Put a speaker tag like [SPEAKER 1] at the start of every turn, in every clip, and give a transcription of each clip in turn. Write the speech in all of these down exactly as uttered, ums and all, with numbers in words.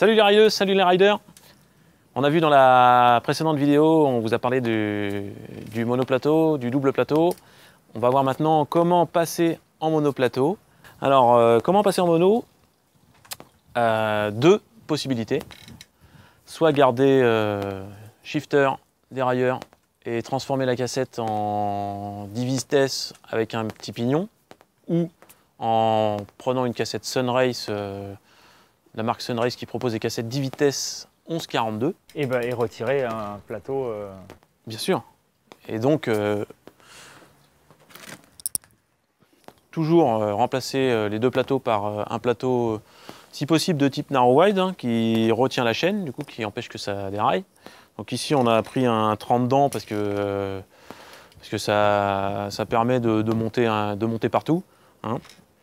[SPEAKER 1] Salut les riders, salut les riders. On a vu dans la précédente vidéo, on vous a parlé du, du monoplateau, du double plateau. On va voir maintenant comment passer en monoplateau. Alors, euh, comment passer en mono? euh, Deux possibilités. Soit garder euh, shifter, dérailleur et transformer la cassette en dix vitesses avec un petit pignon, ou en prenant une cassette Sunrace, euh, la marque Sunrace qui propose des cassettes dix vitesses onze quarante-deux.
[SPEAKER 2] Et, bah, et retirer un plateau. Euh...
[SPEAKER 1] Bien sûr. Et donc, euh, toujours euh, remplacer euh, les deux plateaux par euh, un plateau, euh, si possible, de type narrow wide, hein, qui retient la chaîne, du coup, qui empêche que ça déraille. Donc ici, on a pris un trente dents parce que, euh, parce que ça, ça permet de, de, monter un, de monter partout. Hein.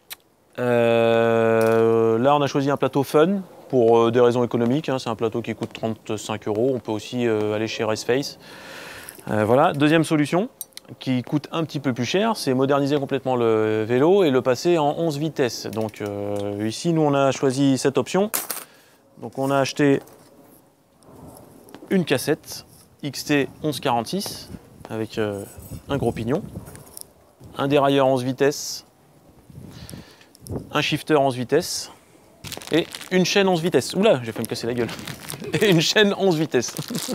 [SPEAKER 1] Euh, là, on a choisi un plateau fun pour euh, des raisons économiques. Hein. C'est un plateau qui coûte trente-cinq euros. On peut aussi euh, aller chez Raceface. Euh, voilà. Deuxième solution, qui coûte un petit peu plus cher, c'est moderniser complètement le vélo et le passer en onze vitesses. Donc euh, ici, nous, on a choisi cette option. Donc on a acheté une cassette X T onze quarante-six avec euh, un gros pignon, un dérailleur onze vitesses, un shifter onze vitesses et une chaîne onze vitesses. Oula, j'ai fait me casser la gueule. Et une chaîne onze vitesses.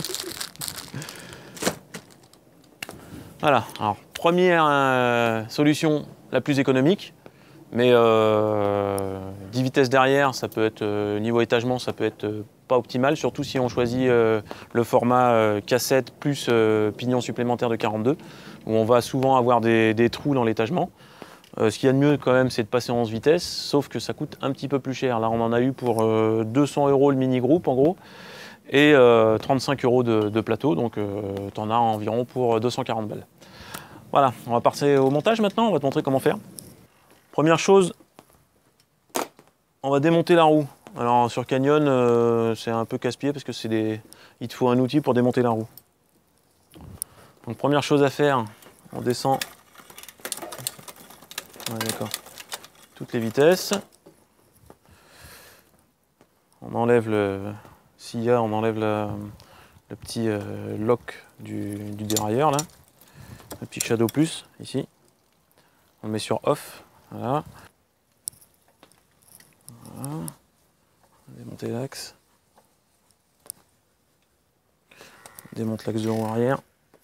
[SPEAKER 1] Voilà, alors première euh, solution la plus économique, mais euh, dix vitesses derrière, ça peut être, euh, niveau étagement, ça peut être euh, pas optimal, surtout si on choisit euh, le format euh, cassette plus euh, pignon supplémentaire de quarante-deux, où on va souvent avoir des, des trous dans l'étagement. Euh, ce qu'il y a de mieux quand même, c'est de passer en onze vitesses, sauf que ça coûte un petit peu plus cher. Là, on en a eu pour euh, deux cents euros le mini-groupe, en gros, et euh, trente-cinq euros de, de plateau, donc euh, tu en as environ pour deux cent quarante balles. Voilà, on va passer au montage maintenant, on va te montrer comment faire. Première chose, on va démonter la roue. Alors sur Canyon, euh, c'est un peu casse-pied parce que c'est des... il te faut un outil pour démonter la roue. Donc première chose à faire, on descend. Ouais, d'accord. Toutes les vitesses. On enlève le... S'il y a, on enlève la... le petit euh, lock du, du dérailleur là. Le petit Shadow Plus ici. On le met sur off. Voilà. Voilà. Démonter l'axe. Démonte l'axe de roue arrière.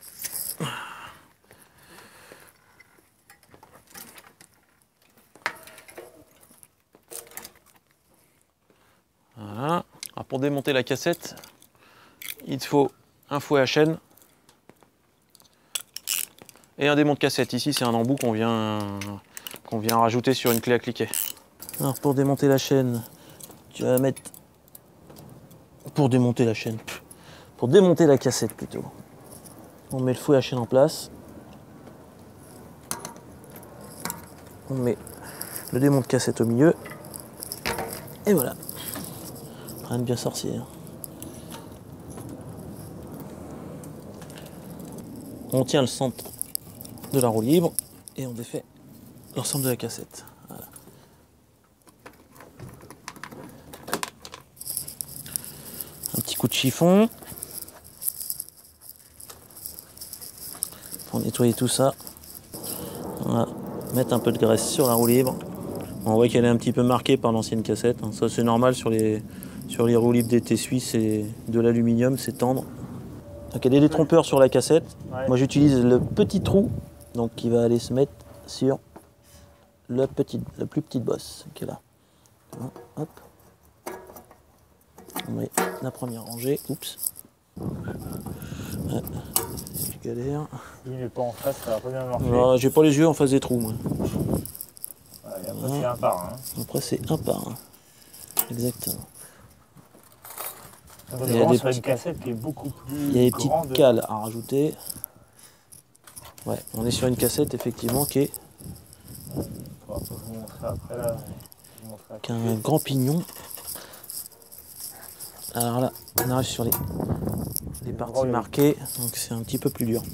[SPEAKER 1] Voilà. Alors pour démonter la cassette, il te faut un fouet à chaîne et un démonte cassette. Ici, c'est un embout qu'on vient, qu'on vient rajouter sur une clé à cliquet. Alors pour démonter la chaîne, tu vas mettre... Pour démonter la chaîne, pour démonter la cassette plutôt. On met le fouet à chaîne en place. On met le démonte cassette au milieu. Et voilà. Rien de bien sorcier. On tient le centre de la roue libre et on défait l'ensemble de la cassette. Voilà. Un petit coup de chiffon pour nettoyer tout ça. Voilà. Mettre un peu de graisse sur la roue libre. On voit qu'elle est un petit peu marquée par l'ancienne cassette. Ça, c'est normal sur les, sur les roues libres D T suisses et de l'aluminium, c'est tendre. Donc il y a des détrompeurs sur la cassette. Ouais. Moi j'utilise le petit trou, donc qui va aller se mettre sur le petit, la plus petite bosse qui est là. Hop. On met la première rangée. Oups. Ouais. Je galère.
[SPEAKER 2] Il n'est pas en face, ça va pas bien marcher.
[SPEAKER 1] Alors, j'ai pas les yeux en face des trous, moi.
[SPEAKER 2] Ouais, et après voilà. C'est un par un. Hein.
[SPEAKER 1] Après c'est un par un. Exactement.
[SPEAKER 2] On il y a des petites cassettes qui est beaucoup plus
[SPEAKER 1] Il y a des petites
[SPEAKER 2] grande.
[SPEAKER 1] cales à rajouter. Ouais, on est sur une cassette effectivement qui est qui a un grand pignon. Alors là, on arrive sur les, les parties marquées, donc c'est un petit peu plus dur.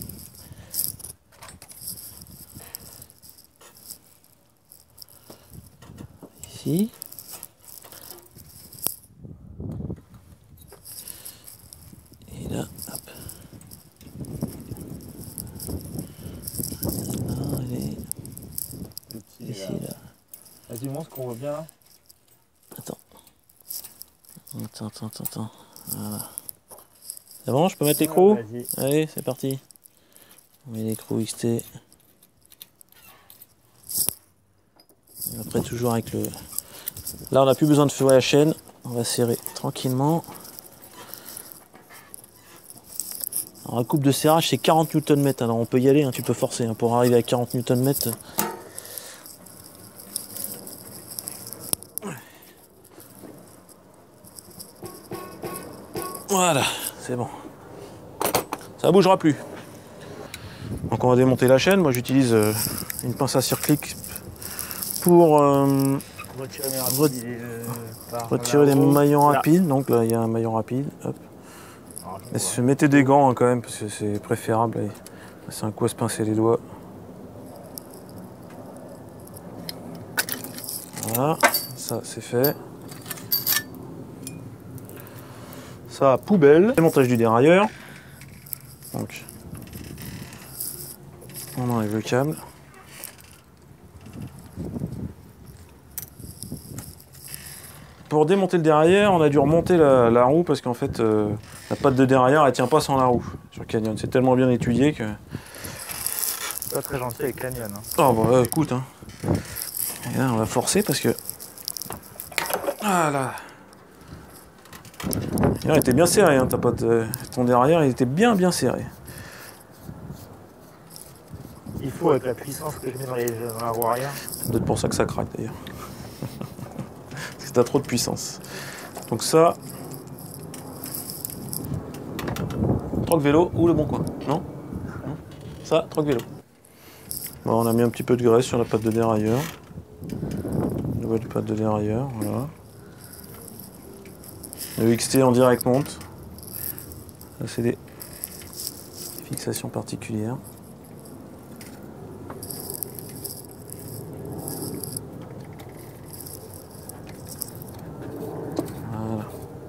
[SPEAKER 1] Ici. là, hop. Non, elle est
[SPEAKER 2] Le petit,
[SPEAKER 1] ici,
[SPEAKER 2] là.
[SPEAKER 1] là.
[SPEAKER 2] Vas-y, montre qu'on voit bien là.
[SPEAKER 1] Attends. Attends, attends, attends, attends. Voilà. C'est bon, je peux mettre l'écrou?
[SPEAKER 2] Vas-y.
[SPEAKER 1] Allez, c'est parti. On met l'écrou X T. Et après, toujours avec le... Là, on n'a plus besoin de feu à la chaîne. On va serrer tranquillement. Alors, la coupe de serrage, c'est quarante newton mètres. Alors, on peut y aller, hein, tu peux forcer. Hein, pour arriver à quarante newton mètres. Voilà, c'est bon. Ça bougera plus. Donc on va démonter la chaîne. Moi j'utilise euh, une pince à circlic pour euh,
[SPEAKER 2] Retirer les,
[SPEAKER 1] Re-
[SPEAKER 2] rapides, euh, par
[SPEAKER 1] retirer les
[SPEAKER 2] là-haut.
[SPEAKER 1] maillons
[SPEAKER 2] Là.
[SPEAKER 1] rapides. Donc là il y a un maillon rapide. Hop.
[SPEAKER 2] Alors, je
[SPEAKER 1] Et
[SPEAKER 2] vois.
[SPEAKER 1] se mettez des gants hein, quand même parce que c'est préférable. Et c'est un coup à se pincer les doigts. Voilà, ça c'est fait. Ça, poubelle. Démontage du dérailleur. Donc, on enlève le câble. Pour démonter le dérailleur, on a dû remonter la, la roue parce qu'en fait, euh, la patte de dérailleur, elle tient pas sans la roue sur Canyon. C'est tellement bien étudié que...
[SPEAKER 2] C'est pas très gentil avec Canyon. Hein.
[SPEAKER 1] Oh bah écoute, hein. Et là, on va forcer parce que... Voilà. Il était bien serré, hein, ta patte, euh, ton derrière, il était bien bien serré.
[SPEAKER 2] Il faut avec la puissance que je mets dans, les, dans la roue arrière.
[SPEAKER 1] C'est peut-être pour ça que ça craque d'ailleurs. Parce que t'as trop de puissance. Donc ça... Troc vélo ou le bon coin? Non, non. Ça, troc vélo. Bon, on a mis un petit peu de graisse sur la patte de dérailleur. Nouvelle patte de dérailleur, voilà. Le X T en direct monte. Ça, c'est des fixations particulières. Voilà.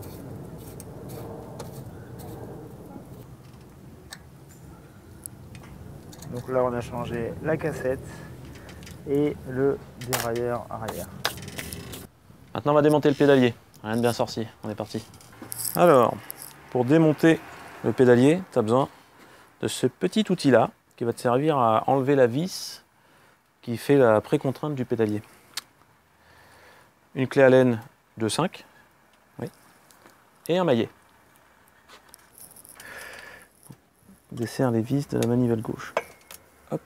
[SPEAKER 2] Donc là, on a changé la cassette et le dérailleur arrière.
[SPEAKER 1] Maintenant, on va démonter le pédalier. Rien de bien sorti, on est parti. Alors, pour démonter le pédalier, tu as besoin de ce petit outil-là qui va te servir à enlever la vis qui fait la pré-contrainte du pédalier. Une clé Allen de cinq, oui, et un maillet. Desserre les vis de la manivelle gauche. Hop.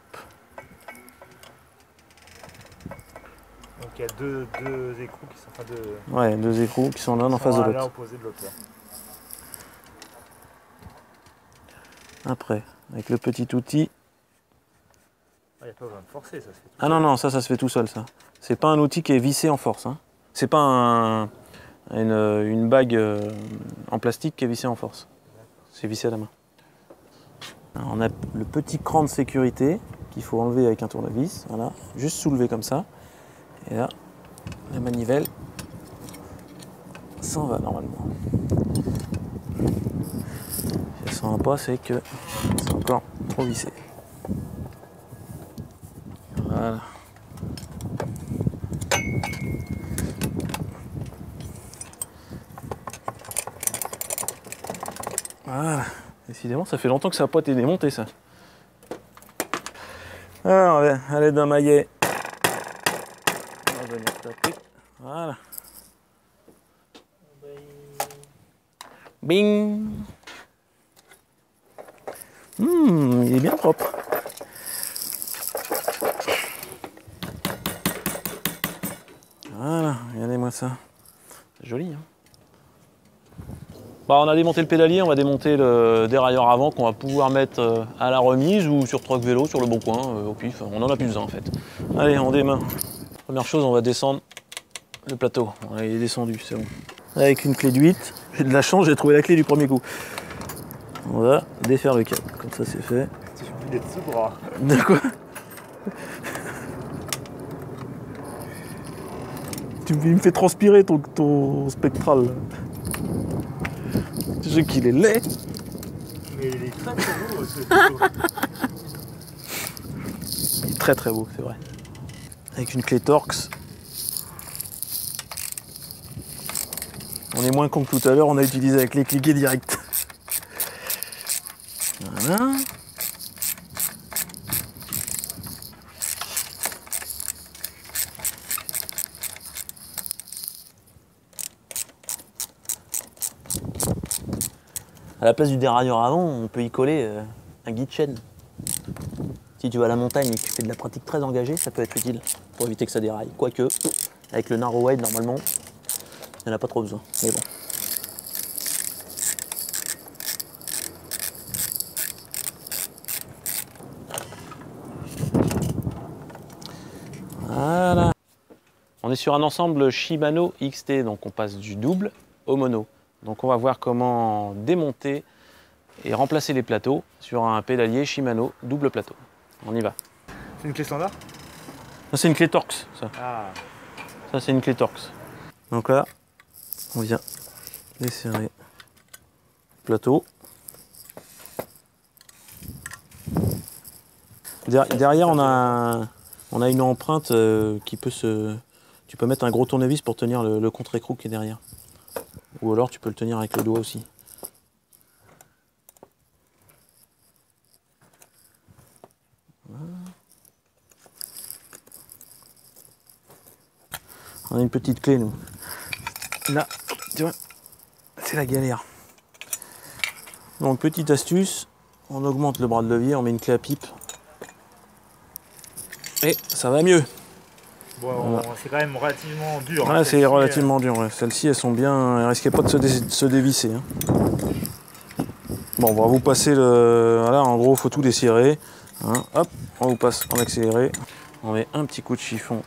[SPEAKER 2] Donc il y a deux, deux écrous qui sont enfin deux.
[SPEAKER 1] Ouais, deux écrous qui sont l'un en face de
[SPEAKER 2] L'un
[SPEAKER 1] l'autre.
[SPEAKER 2] opposé de l'autre.
[SPEAKER 1] Après, avec le petit outil.
[SPEAKER 2] Il n'y a pas besoin de forcer, ça se fait tout
[SPEAKER 1] Ah non, non, ça, ça se fait tout seul, ça. C'est pas un outil qui est vissé en force. Hein. C'est pas un, une, une bague euh, en plastique qui est vissée en force. C'est vissé à la main. Alors, on a le petit cran de sécurité qu'il faut enlever avec un tournevis. Voilà, juste soulever comme ça. Et là, la manivelle s'en va normalement. Si elle s'en va pas, c'est que c'est encore trop vissé. Voilà. Voilà. Décidément, ça fait longtemps que ça n'a pas été démonté, ça. Alors, à l'aide d'un maillet, on va venir taper. Voilà. Bing. Hum, il est bien propre. Voilà, regardez-moi ça. C'est joli, hein. Bah, on a démonté le pédalier, on va démonter le dérailleur avant qu'on va pouvoir mettre à la remise ou sur Troc Vélo, sur le bon coin, euh, au pif. On en a plus besoin en fait. Allez, on démarre. Première chose, on va descendre le plateau. Voilà, il est descendu, c'est bon. Avec une clé de huit, j'ai de la chance, j'ai trouvé la clé du premier coup. On va défaire le câble, comme ça c'est fait.
[SPEAKER 2] Il suffit d'être sous bras.
[SPEAKER 1] De quoi? Tu me fais transpirer ton, ton spectral. Je sais qu'il est laid.
[SPEAKER 2] mais il est très très beau ce plateau.
[SPEAKER 1] Il est très très beau, c'est vrai. Avec une clé Torx. On est moins con que tout à l'heure, on a utilisé la clé cliquer direct. Voilà. À la place du dérailleur avant, on peut y coller euh, un guide chaîne. Si tu vas à la montagne et que tu fais de la pratique très engagée, ça peut être utile pour éviter que ça déraille. Quoique, avec le narrow wide, normalement, il n'y en a pas trop besoin. Mais bon. Voilà. On est sur un ensemble Shimano X T, donc on passe du double au mono. Donc on va voir comment démonter et remplacer les plateaux sur un pédalier Shimano double plateau. On y va.
[SPEAKER 2] C'est une clé standard?
[SPEAKER 1] Ça c'est une clé Torx, ça.
[SPEAKER 2] Ah.
[SPEAKER 1] Ça c'est une clé Torx. Donc là, on vient desserrer le plateau. Derrière on a, un, on a une empreinte euh, qui peut se... Tu peux mettre un gros tournevis pour tenir le, le contre-écrou qui est derrière. Ou alors tu peux le tenir avec le doigt aussi. Voilà. On a une petite clé nous. Là, tu vois, c'est la galère. Donc petite astuce, on augmente le bras de levier, on met une clé à pipe. Et ça va mieux.
[SPEAKER 2] Bon, voilà. C'est quand même relativement dur.
[SPEAKER 1] Ouais,
[SPEAKER 2] hein,
[SPEAKER 1] c'est relativement dur. Ouais. Celles-ci, elles sont bien... Elles risquaient pas de se, dé... de se dévisser. Hein. Bon, on va vous passer le... Voilà, en gros, il faut tout desserrer. Hein. Hop, on vous passe en accéléré. On met un petit coup de chiffon.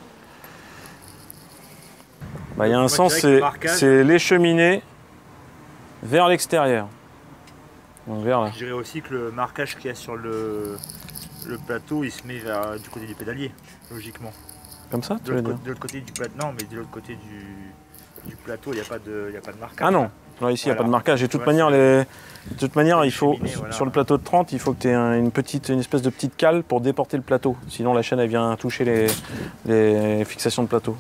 [SPEAKER 1] Bah, il y a un sens, c'est les cheminées vers l'extérieur. Donc vers là.
[SPEAKER 2] Je dirais aussi que le marquage qu'il y a sur le, le plateau, il se met vers, du côté du pédalier, logiquement.
[SPEAKER 1] Comme ça, tu veux dire?
[SPEAKER 2] De l'autre côté du plateau, non, mais de l'autre côté du, du plateau, il n'y a pas de, il y a pas de marquage.
[SPEAKER 1] Ah non, non ici il voilà. n'y a pas de marquage. Et de toute voilà, manière, les... de toute manière il faut, cheminée, voilà. Sur le plateau de trente, il faut que tu aies une petite, une espèce de petite cale pour déporter le plateau. Sinon la chaîne elle vient toucher les, les fixations de plateau.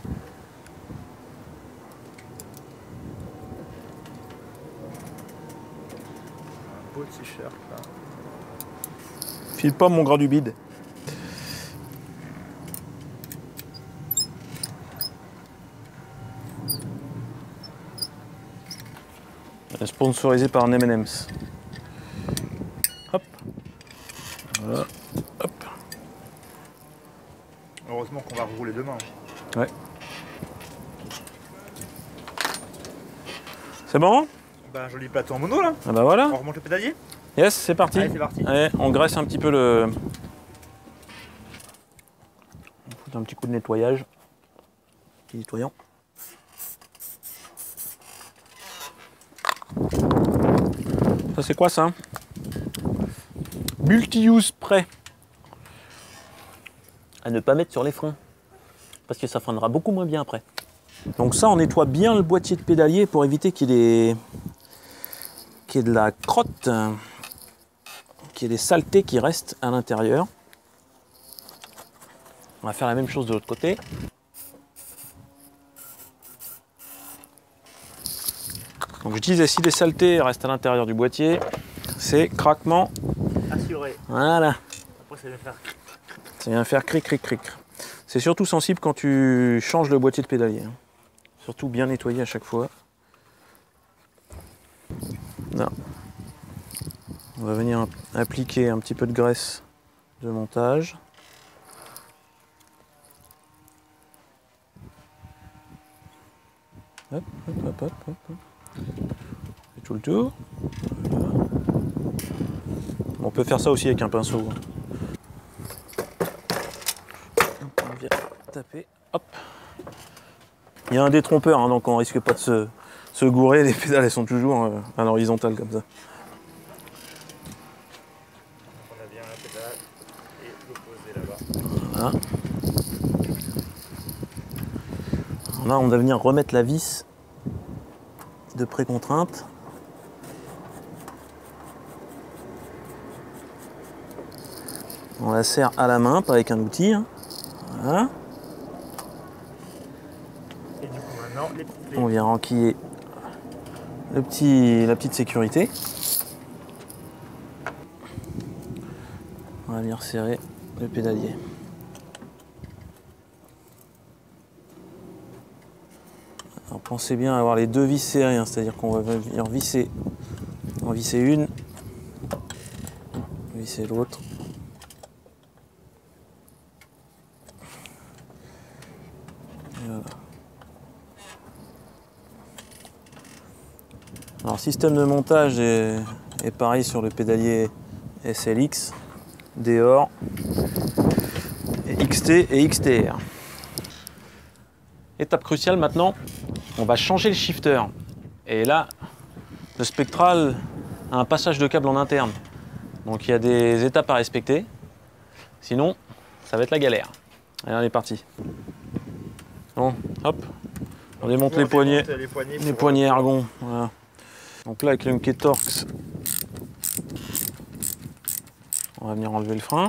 [SPEAKER 2] Un beau t-shirt là.
[SPEAKER 1] File pas mon gras du bide. Sponsorisé par M and M's. Hop. Voilà. Hop.
[SPEAKER 2] Heureusement qu'on va rouler demain.
[SPEAKER 1] Ouais. C'est bon?
[SPEAKER 2] Bah, un joli plateau en mono là.
[SPEAKER 1] Ah bah voilà.
[SPEAKER 2] On remonte le pédalier?
[SPEAKER 1] Yes, c'est parti.
[SPEAKER 2] Allez, c'est parti.
[SPEAKER 1] Allez, on graisse un petit peu le... On fout un petit coup de nettoyage. Petit nettoyant. Ça c'est quoi ça? Multi-use spray. À ne pas mettre sur les freins. Parce que ça freinera beaucoup moins bien après. Donc ça, on nettoie bien le boîtier de pédalier pour éviter qu'il y ait des... qu'il y ait de la crotte, qu'il y ait des saletés qui restent à l'intérieur. On va faire la même chose de l'autre côté. Donc je disais, si les saletés restent à l'intérieur du boîtier, c'est craquement
[SPEAKER 2] assuré.
[SPEAKER 1] Voilà.
[SPEAKER 2] Après ça vient faire
[SPEAKER 1] ça vient faire cric cric cric. C'est surtout sensible quand tu changes le boîtier de pédalier. Surtout bien nettoyer à chaque fois. Là. On va venir appliquer un petit peu de graisse de montage. Hop, hop, hop, hop, hop, hop. Et tout le tour. Voilà. On peut faire ça aussi avec un pinceau. On vient taper. Hop. Il y a un détrompeur, hein, donc on risque pas de se, se gourer. Les pédales elles sont toujours euh, à l'horizontale comme ça.
[SPEAKER 2] On a bien la pédale et l'opposé là-bas.
[SPEAKER 1] Voilà. Là, on va venir remettre la vis de précontrainte. On la serre à la main, pas avec un outil. Hein. Voilà.
[SPEAKER 2] Et du coup maintenant, les petites clés.
[SPEAKER 1] On vient enquiller le petit, la petite sécurité. On va venir serrer le pédalier. Alors pensez bien à avoir les deux vis serrées, hein, c'est-à-dire qu'on va venir visser, on va visser une, visser l'autre. Voilà. Alors système de montage est, est pareil sur le pédalier S L X, Deore, et X T et X T R. Étape cruciale maintenant, on va changer le shifter. Et là, le Spectral a un passage de câble en interne. Donc il y a des étapes à respecter. Sinon, ça va être la galère. Allez, on est parti. Bon, hop, on démonte
[SPEAKER 2] Bon,
[SPEAKER 1] les
[SPEAKER 2] on
[SPEAKER 1] poignées,
[SPEAKER 2] démonte les poignées,
[SPEAKER 1] les
[SPEAKER 2] pour-
[SPEAKER 1] poignées ergon. Voilà. Donc là, avec le Mk Torx, on va venir enlever le frein.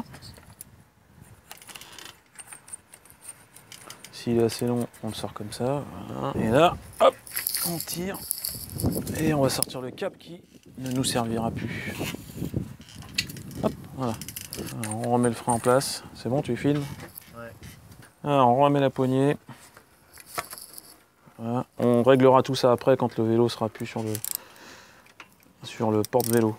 [SPEAKER 1] S'il est assez long, on le sort comme ça. Voilà. Et là, hop, on tire. Et on va sortir le câble qui ne nous servira plus. Hop, voilà. Alors, on remet le frein en place. C'est bon, tu filmes?
[SPEAKER 2] Ouais.
[SPEAKER 1] Alors, on remet la poignée. Voilà. On réglera tout ça après quand le vélo sera plus sur le, sur le porte-vélo.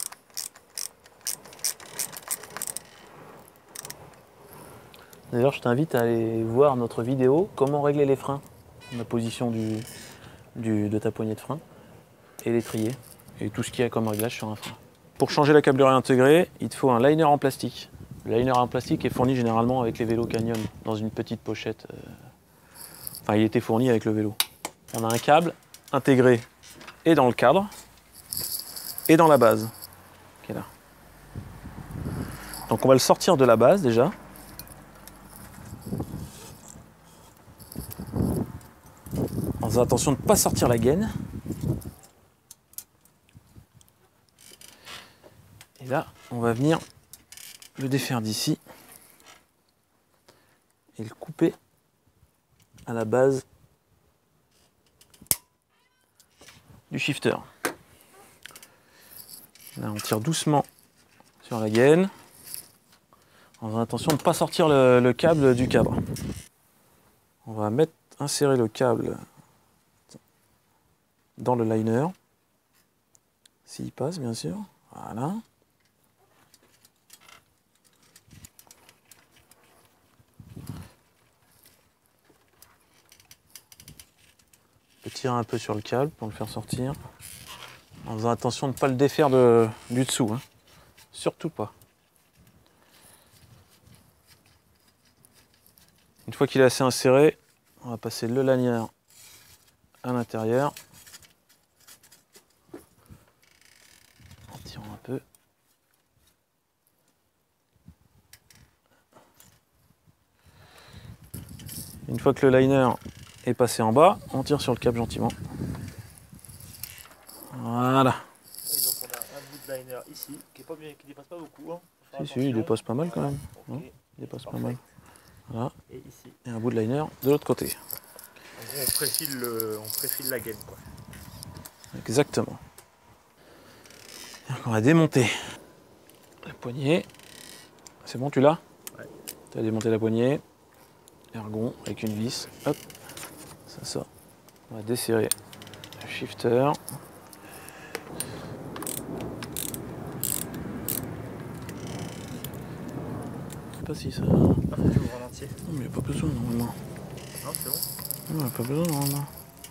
[SPEAKER 1] D'ailleurs, je t'invite à aller voir notre vidéo comment régler les freins, la position du, du, de ta poignée de frein et l'étrier et tout ce qu'il y a comme réglage sur un frein. Pour changer la câblerie intégrée, il te faut un liner en plastique. Le liner en plastique est fourni généralement avec les vélos Canyon dans une petite pochette. Enfin, il était fourni avec le vélo. On a un câble intégré et dans le cadre et dans la base qui est là. Donc on va le sortir de la base déjà. En faisant attention de ne pas sortir la gaine. Et là, on va venir le défaire d'ici et le couper à la base du shifter. Là, on tire doucement sur la gaine en faisant attention de ne pas sortir le, le câble du cadre. On va mettre, insérer le câble dans le liner, s'il passe bien sûr. Voilà. Je peux tirer un peu sur le câble pour le faire sortir. En faisant attention de ne pas le défaire de, du dessous. Hein. Surtout pas. Une fois qu'il est assez inséré, on va passer le lanière à l'intérieur. En tirant un peu. Une fois que le liner est passé en bas, on tire sur le câble gentiment. Voilà.
[SPEAKER 2] Et donc on a un bout de liner ici qui est pas bien, qui dépasse pas beaucoup. Hein.
[SPEAKER 1] Si, si, il dépasse pas mal quand même.
[SPEAKER 2] Okay.
[SPEAKER 1] Non, il dépasse
[SPEAKER 2] Parfait.
[SPEAKER 1] pas mal. Voilà.
[SPEAKER 2] Et ici.
[SPEAKER 1] Et un bout de liner de l'autre côté.
[SPEAKER 2] En gros, on préfile, le, on préfile la gaine, quoi.
[SPEAKER 1] Exactement. On va démonter la poignée. C'est bon, tu l'as?
[SPEAKER 2] Ouais.
[SPEAKER 1] Tu as démonté la poignée. Ergon avec une vis. Hop. Ça sort. On va desserrer le shifter. Je sais pas si ça.
[SPEAKER 2] Ah, faut que tu ouvres en entier.
[SPEAKER 1] Non, mais il n'y a pas besoin normalement.
[SPEAKER 2] Non, c'est bon.
[SPEAKER 1] Non, il n'y a pas besoin normalement.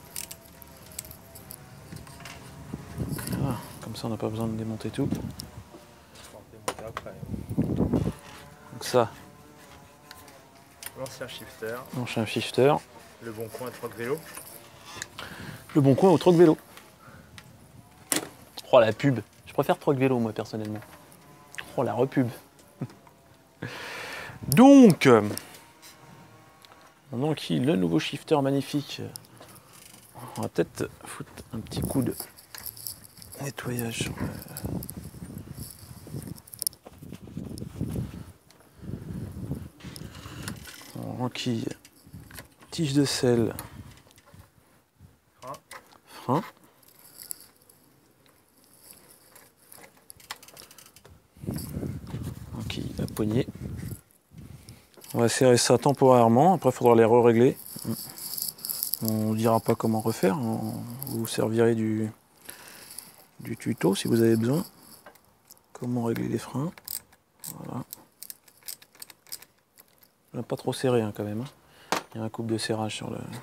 [SPEAKER 1] Voilà. Comme ça, on n'a pas besoin de démonter tout.
[SPEAKER 2] On va démonter après.
[SPEAKER 1] Donc ça,
[SPEAKER 2] L'ancien shifter.
[SPEAKER 1] l'ancien shifter.
[SPEAKER 2] Le bon coin Troc Vélo.
[SPEAKER 1] Le bon coin au Troc Vélo. Oh la pub. Je préfère Troc Vélo moi personnellement. Oh la repub. Donc, on enquille le nouveau shifter magnifique. On va peut-être foutre un petit coup de nettoyage sur le, Anquille, tige de sel,
[SPEAKER 2] Frein.
[SPEAKER 1] frein. Anquille, la poignée. On va serrer ça temporairement, après il faudra les re-régler. On ne dira pas comment refaire, vous vous servirez du, du tuto si vous avez besoin. Comment régler les freins. Voilà. Là, pas trop serré hein, quand même. Hein. Il y a un couple de serrage sur le... Là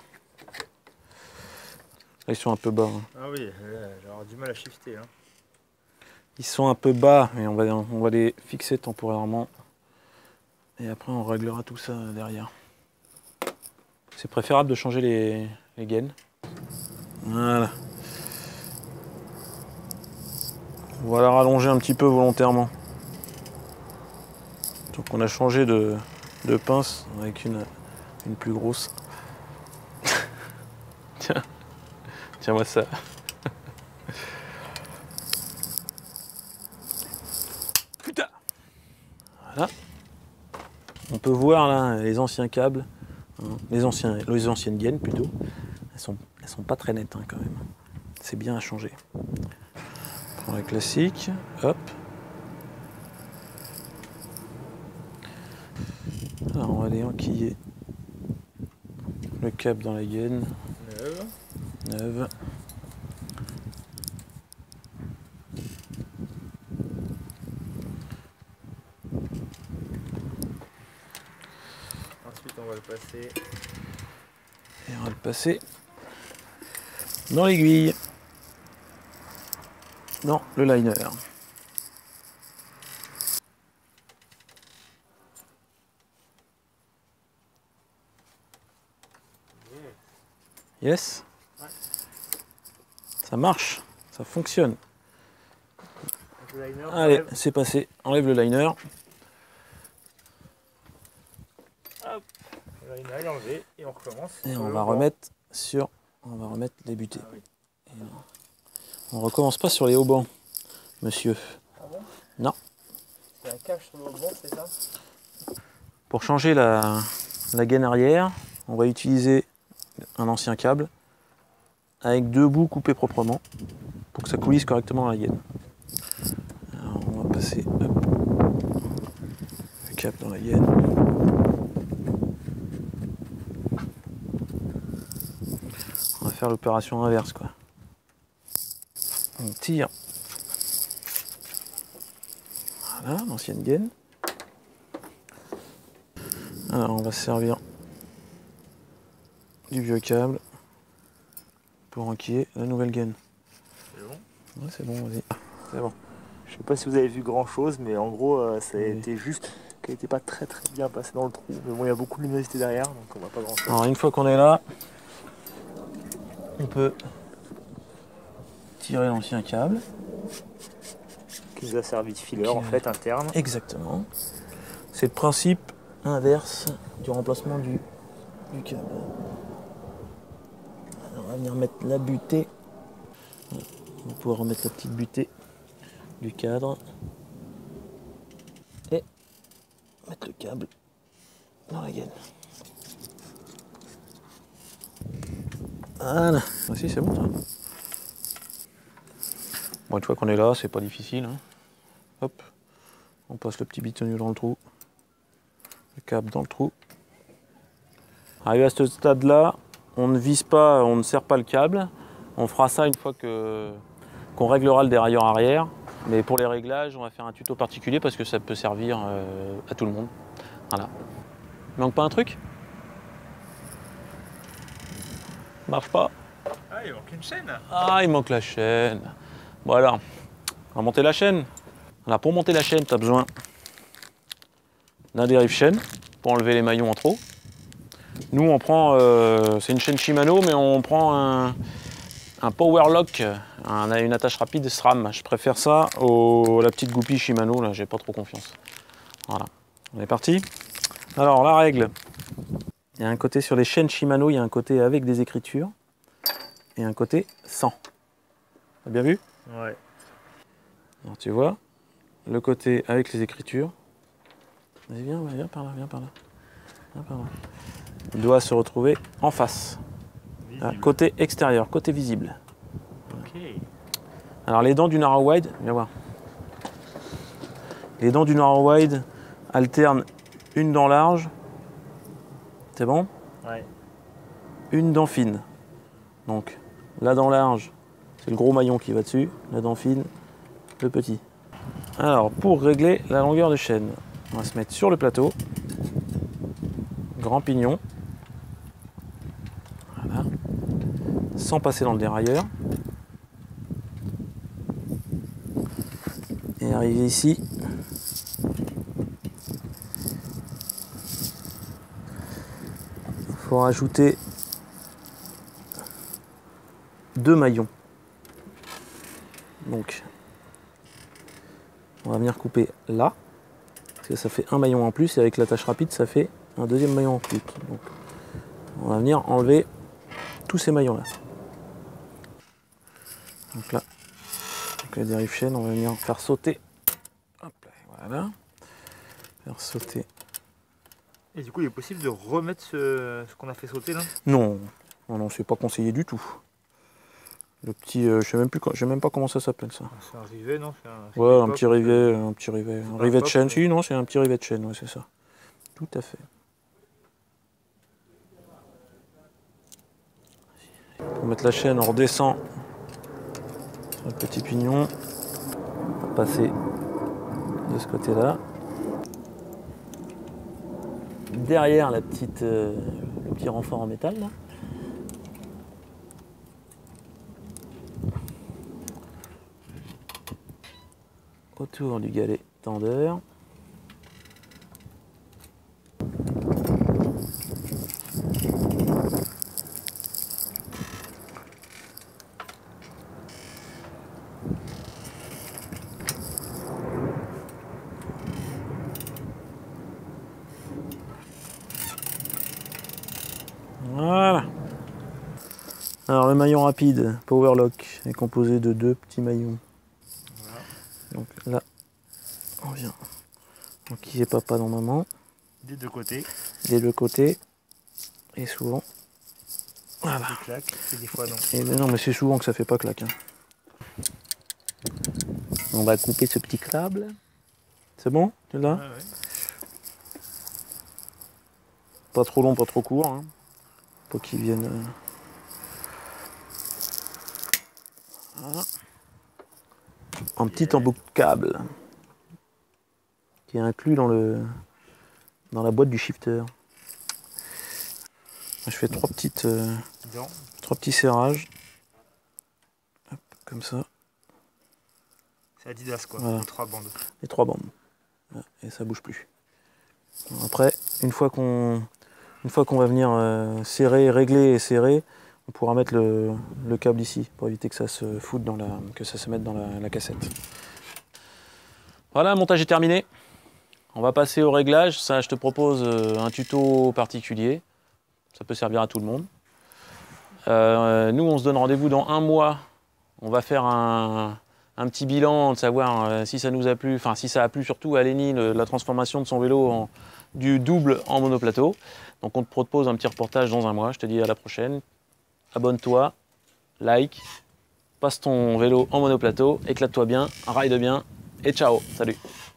[SPEAKER 1] ils sont un peu bas. Hein.
[SPEAKER 2] Ah oui, j'aurais du mal à shifter. Hein.
[SPEAKER 1] Ils sont un peu bas, mais on va, on va les fixer temporairement. Et après on réglera tout ça derrière. C'est préférable de changer les, les gaines. Voilà. On va la rallonger un petit peu volontairement. Donc on a changé de, de pince avec une, une plus grosse. Tiens, tiens-moi ça. Putain. Voilà. On peut voir là les anciens câbles, hein, les, anciens, les anciennes gaines plutôt. Elles sont, elles sont pas très nettes hein, quand même. C'est bien à changer. On prend la classique, hop. Alors on va aller enquiller le câble dans la gaine.
[SPEAKER 2] Neuve.
[SPEAKER 1] Neuve.
[SPEAKER 2] Ensuite on va le passer.
[SPEAKER 1] Et on va le passer dans l'aiguille. Dans le liner. Yes.
[SPEAKER 2] Ouais.
[SPEAKER 1] Ça marche, ça fonctionne.
[SPEAKER 2] Le liner,
[SPEAKER 1] Allez, c'est passé. Enlève le liner.
[SPEAKER 2] Hop. Le liner est enlevé et on recommence.
[SPEAKER 1] Et
[SPEAKER 2] sur
[SPEAKER 1] on
[SPEAKER 2] le
[SPEAKER 1] va
[SPEAKER 2] banc.
[SPEAKER 1] remettre sur. On va remettre les butées.
[SPEAKER 2] Ah oui.
[SPEAKER 1] Et on recommence pas sur les haubans, monsieur.
[SPEAKER 2] Ah bon?
[SPEAKER 1] Non.
[SPEAKER 2] Il y a un câble sur le banc, c'est ça?
[SPEAKER 1] Pour changer la, la gaine arrière, on va utiliser un ancien câble avec deux bouts coupés proprement pour que ça coulisse correctement dans la gaine. Alors on va passer hop, le câble dans la gaine. On va faire l'opération inverse quoi. On tire. Voilà, l'ancienne gaine. Alors on va se servir du vieux câble pour enquiller la nouvelle gaine.
[SPEAKER 2] C'est bon?
[SPEAKER 1] Ouais, c'est bon, vas-y. C'est bon.
[SPEAKER 2] Je sais pas si vous avez vu grand chose, mais en gros, euh, ça a
[SPEAKER 1] Oui.
[SPEAKER 2] été juste qu'elle n'était pas très très bien passée dans le trou. Mais bon, il y a beaucoup de luminosité derrière, donc on voit pas grand chose.
[SPEAKER 1] Alors une fois qu'on est là, on peut tirer l'ancien câble.
[SPEAKER 2] Qui nous a servi de filer
[SPEAKER 1] Qui-
[SPEAKER 2] en fait interne.
[SPEAKER 1] Exactement. C'est le principe inverse du remplacement du, du câble. Alors, on va venir mettre la butée. On va pouvoir remettre la petite butée du cadre. Et mettre le câble dans la gaine. Voilà. Voici, c'est bon ça. Bon, une fois qu'on est là, c'est pas difficile. Hein. Hop. On passe le petit bitonnier dans le trou. Le câble dans le trou. Arrivé à ce stade-là, on ne vise pas, on ne serre pas le câble. On fera ça une fois que qu'on réglera le dérailleur arrière. Mais pour les réglages, on va faire un tuto particulier parce que ça peut servir euh, à tout le monde. Voilà. Il manque pas un truc? Marche pas?
[SPEAKER 2] Ah, il manque une chaîne.
[SPEAKER 1] Ah, il manque la chaîne. Bon alors, on va monter la chaîne. Alors pour monter la chaîne, tu as besoin d'un dérive-chaîne pour enlever les maillons en trop. Nous, on prend, euh, c'est une chaîne Shimano, mais on prend un, un Power Lock, un, une attache rapide SRAM. Je préfère ça au, à la petite goupille Shimano, là, j'ai pas trop confiance. Voilà, on est parti. Alors, la règle, il y a un côté sur les chaînes Shimano, il y a un côté avec des écritures et un côté sans. T'as bien vu?
[SPEAKER 2] Ouais.
[SPEAKER 1] Alors, tu vois, le côté avec les écritures. Vas-y, viens, viens par là, viens par là. Viens par là. doit se retrouver en face. Ah, côté extérieur, côté visible.
[SPEAKER 2] Okay.
[SPEAKER 1] Alors les dents du narrow wide, viens voir. Les dents du narrow wide alternent une dent large, c'est bon?
[SPEAKER 2] Ouais.
[SPEAKER 1] Une dent fine. Donc la dent large, c'est le gros maillon qui va dessus, la dent fine, le petit. Alors pour régler la longueur de chaîne, on va se mettre sur le plateau, grand pignon, voilà, sans passer dans le dérailleur. Et arriver ici, il faut rajouter deux maillons. Donc, on va venir couper là, parce que ça fait un maillon en plus, et avec l'attache rapide, ça fait un deuxième maillon en plus. Donc, on va venir enlever tous ces maillons-là. Donc là, avec la dérive chaîne, on va venir faire sauter. Hop là, voilà. Faire sauter.
[SPEAKER 2] Et du coup, il est possible de remettre ce, ce qu'on a fait sauter là?
[SPEAKER 1] Non, non, non, c'est pas conseillé du tout. Le petit, euh, je sais même plus, je sais même pas comment ça s'appelle ça.
[SPEAKER 2] C'est un rivet, non? Un
[SPEAKER 1] ouais,
[SPEAKER 2] rivet
[SPEAKER 1] un
[SPEAKER 2] pop,
[SPEAKER 1] petit rivet, un petit rivet, un rivet de chaîne. Mais... Si, non, c'est un petit rivet de chaîne, ouais, c'est ça. Tout à fait. Pour mettre la chaîne, on redescend sur le petit pignon, on va passer de ce côté-là. Derrière la petite, euh, le petit renfort en métal là. Autour du galet tendeur. Voilà. Alors le maillon rapide Powerlock est composé de deux petits maillons. Voilà. Donc là, on vient enquiller papa dans maman.
[SPEAKER 2] Des deux côtés.
[SPEAKER 1] Des deux côtés. Et souvent.
[SPEAKER 2] Voilà. Ça claque, et des fois non.
[SPEAKER 1] Et non, mais c'est souvent que ça fait pas claque. Hein. On va couper ce petit câble. C'est bon? Tu l'as?
[SPEAKER 2] Ouais, ouais.
[SPEAKER 1] Pas trop long, pas trop court. Hein. Pour qu'ils viennent. Euh... Voilà. Un petit yeah. embout de câble qui est inclus dans le dans la boîte du shifter. Je fais trois petites euh, trois petits serrages. Hop, comme ça.
[SPEAKER 2] C'est Adidas quoi,
[SPEAKER 1] voilà.
[SPEAKER 2] Les trois bandes.
[SPEAKER 1] Les trois bandes. Et ça bouge plus. Après, une fois qu'on une fois qu'on va venir euh, serrer, régler et serrer, on pourra mettre le, le câble ici pour éviter que ça se foute dans la, que ça se mette dans la, la cassette. Voilà, le montage est terminé. On va passer au réglage. Ça, je te propose un tuto particulier. Ça peut servir à tout le monde. Euh, nous, on se donne rendez-vous dans un mois. On va faire un, un petit bilan de savoir euh, si ça nous a plu, enfin si ça a plu surtout à Lenny, le, la transformation de son vélo en, du double en monoplateau. Donc on te propose un petit reportage dans un mois. Je te dis à la prochaine. Abonne-toi, like, passe ton vélo en monoplateau, éclate-toi bien, ride bien et ciao, salut.